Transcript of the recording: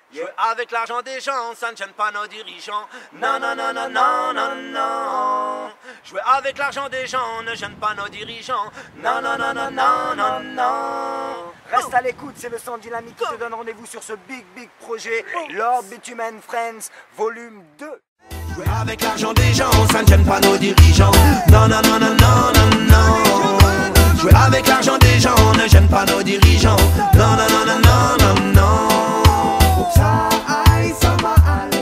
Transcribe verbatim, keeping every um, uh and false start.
Jouer avec l'argent des gens, ça ne gêne pas nos dirigeants. Non, non, non, non, non, non, non. Jouer avec l'argent des gens ne gêne pas nos dirigeants. Non, non, non, non, non, non, non. Reste à l'écoute, c'est le son dynamique qui te donne rendez-vous sur ce big, big projet, Lord Bitumen Friends, volume deux. Jouer avec l'argent des gens, ça ne gêne pas nos dirigeants. Non, non, non, non, non, non, non. Jouer avec l'argent des gens ne gêne pas nos dirigeants. Non, non, non, non, non, non, non. Sa ay sama